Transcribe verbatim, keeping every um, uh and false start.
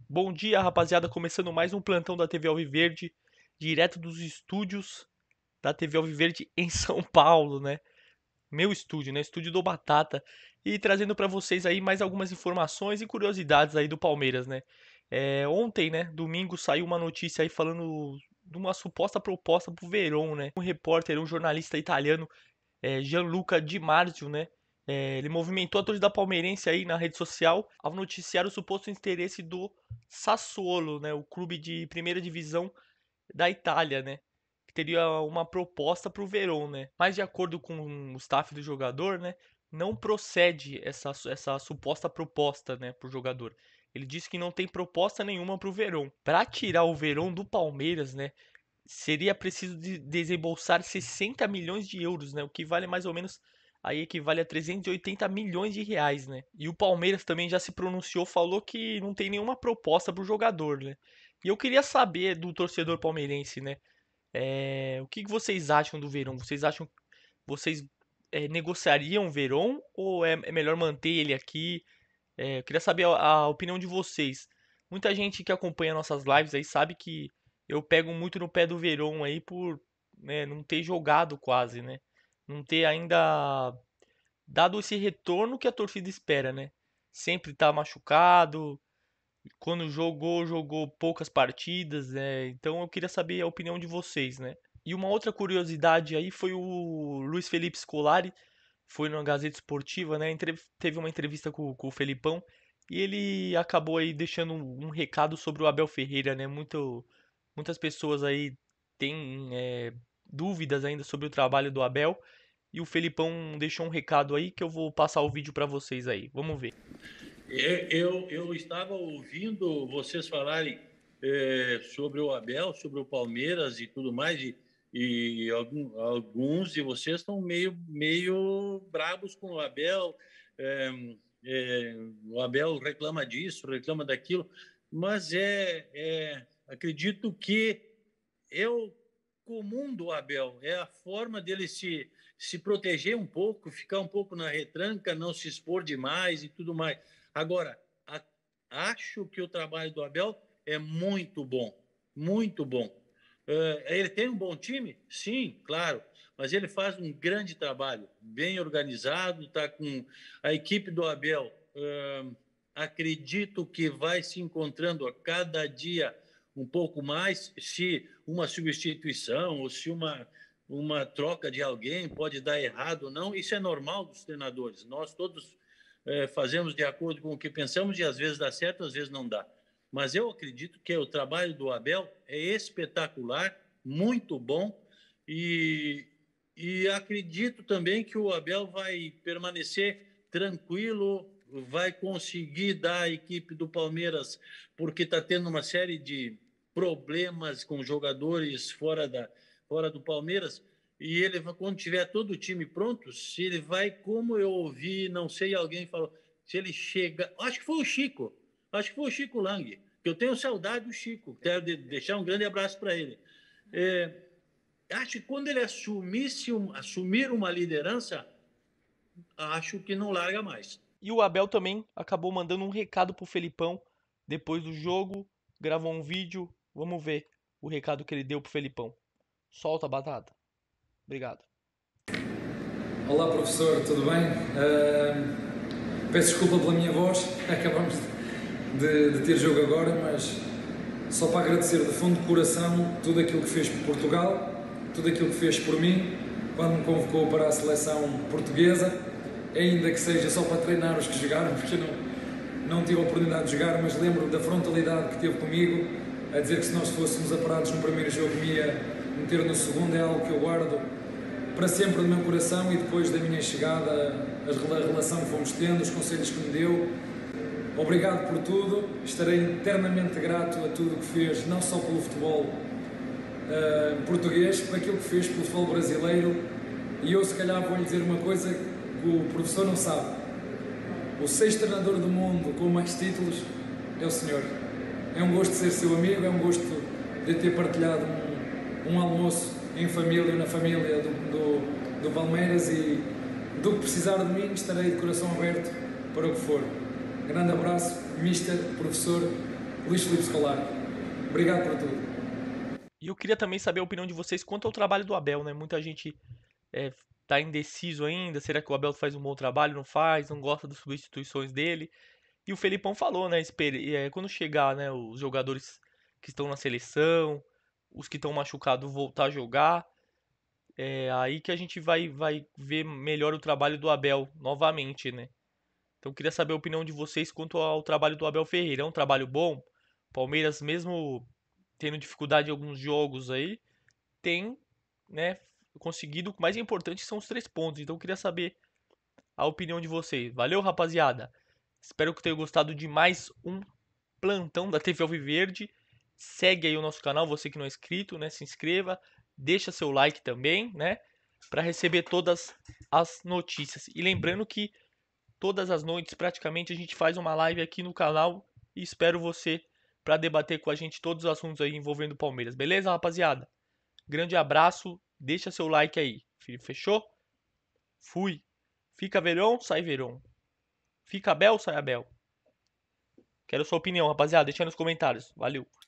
Bom dia, rapaziada. Começando mais um plantão da T V Alviverde, direto dos estúdios da T V Alviverde em São Paulo, né? Meu estúdio, né? Estúdio do Batata. E trazendo pra vocês aí mais algumas informações e curiosidades aí do Palmeiras, né? É, ontem, né? Domingo saiu uma notícia aí falando de uma suposta proposta pro Verón, né? Um repórter, um jornalista italiano, é, Gianluca Di Marzio, né? É, ele movimentou a torcida palmeirense aí na rede social ao noticiar o suposto interesse do Sassuolo, né? O clube de primeira divisão da Itália, né? Que teria uma proposta para o Verón, né? Mas de acordo com o staff do jogador, né? Não procede essa, essa suposta proposta, né, para o jogador. Ele disse que não tem proposta nenhuma para o Verón. Para tirar o Verón do Palmeiras, né? Seria preciso de desembolsar sessenta milhões de euros, né? O que vale mais ou menos aí equivale a trezentos e oitenta milhões de reais, né? E o Palmeiras também já se pronunciou, falou que não tem nenhuma proposta para o jogador, né? E eu queria saber do torcedor palmeirense, né? É, o que que vocês acham do Verón? Vocês acham vocês é, negociariam o Verón ou é, é melhor manter ele aqui? É, eu queria saber a, a opinião de vocês. Muita gente que acompanha nossas lives aí sabe que eu pego muito no pé do Verón aí por, né, não ter jogado quase, né? Não ter ainda dado esse retorno que a torcida espera, né? Sempre tá machucado, quando jogou, jogou poucas partidas, né? Então eu queria saber a opinião de vocês, né? E uma outra curiosidade aí foi o Luiz Felipe Scolari, foi na Gazeta Esportiva, né? entre- Teve uma entrevista com, com o Felipão e ele acabou aí deixando um, um recado sobre o Abel Ferreira, né? Muito, muitas pessoas aí têm é, dúvidas ainda sobre o trabalho do Abel e o Felipão deixou um recado aí que eu vou passar o vídeo para vocês aí. Vamos ver. É, Eu, eu estava ouvindo vocês falarem é, sobre o Abel, sobre o Palmeiras e tudo mais, e, e algum- alguns de vocês estão meio, meio brabos com o Abel. é, é, o Abel reclama disso, reclama daquilo, mas é, é, acredito que é o comum do Abel, é a forma dele se, se proteger um pouco, ficar um pouco na retranca, não se expor demais e tudo mais. Agora, a, acho que o trabalho do Abel é muito bom, muito bom. Uh, ele tem um bom time? Sim, claro, mas ele faz um grande trabalho, bem organizado, está com a equipe do Abel. Uh, acredito que vai se encontrando a cada dia um pouco mais, se uma substituição ou se uma, uma troca de alguém pode dar errado ou não, isso é normal dos treinadores. Nós todos é, fazemos de acordo com o que pensamos e às vezes dá certo, às vezes não dá. Mas eu acredito que o trabalho do Abel é espetacular, muito bom, e, e acredito também que o Abel vai permanecer tranquilo, vai conseguir dar à equipe do Palmeiras, porque está tendo uma série de problemas com jogadores fora, da, fora do Palmeiras, e ele, quando tiver todo o time pronto, se ele vai, como eu ouvi, não sei, alguém falou, se ele chega, acho que foi o Chico, acho que foi o Chico Lang, que eu tenho saudade do Chico, quero deixar um grande abraço para ele. É, acho que quando ele assumisse, assumir uma liderança, acho que não larga mais. E o Abel também acabou mandando um recado pro Felipão depois do jogo, gravou um vídeo. Vamos ver o recado que ele deu pro Felipão. Solta a batata. Obrigado. Olá professor, tudo bem? Uh, peço desculpa pela minha voz, acabamos de, de ter jogo agora, mas só para agradecer de fundo do coração tudo aquilo que fez por Portugal, tudo aquilo que fez por mim, quando me convocou para a seleção portuguesa, ainda que seja só para treinar os que jogaram, porque eu não, não tive a oportunidade de jogar, mas lembro da frontalidade que teve comigo, a dizer que se nós fôssemos aparados no primeiro jogo me ia meter no segundo, é algo que eu guardo para sempre no meu coração, e depois da minha chegada, a relação que fomos tendo, os conselhos que me deu. Obrigado por tudo, estarei eternamente grato a tudo o que fez, não só pelo futebol uh, português, por aquilo que fez pelo futebol brasileiro. E eu se calhar vou lhe dizer uma coisa que o professor não sabe: o sexto treinador do mundo com mais títulos é o senhor. É um gosto de ser seu amigo, é um gosto de ter partilhado um, um almoço em família, na família do, do, do Palmeiras, e do que precisar de mim estarei de coração aberto para o que for. Grande abraço, mister, professor, Luís Filipe Scolari. Obrigado por tudo. E eu queria também saber a opinião de vocês quanto ao trabalho do Abel, né? Muita gente é, tá indeciso ainda. Será que o Abel faz um bom trabalho? Não faz? Não gosta das substituições dele? E o Felipão falou, né? espere- é, quando chegar, né, os jogadores que estão na seleção, os que estão machucados voltar a jogar, é aí que a gente vai, vai ver melhor o trabalho do Abel novamente, né? Então eu queria saber a opinião de vocês quanto ao trabalho do Abel Ferreira. É um trabalho bom? Palmeiras, mesmo tendo dificuldade em alguns jogos aí, tem, né, conseguido. O mais importante são os três pontos. Então eu queria saber a opinião de vocês. Valeu, rapaziada. Espero que tenham gostado de mais um plantão da T V Alviverde. Segue aí o nosso canal, você que não é inscrito, né? Se inscreva, deixa seu like também, né? Para receber todas as notícias. E lembrando que todas as noites, praticamente, a gente faz uma live aqui no canal e espero você para debater com a gente todos os assuntos aí envolvendo o Palmeiras. Beleza, rapaziada? Grande abraço, deixa seu like aí. Fechou? Fui. Fica Verão, sai Verão. Fica Abel, sai Abel. Quero sua opinião, rapaziada. Deixa aí nos comentários. Valeu.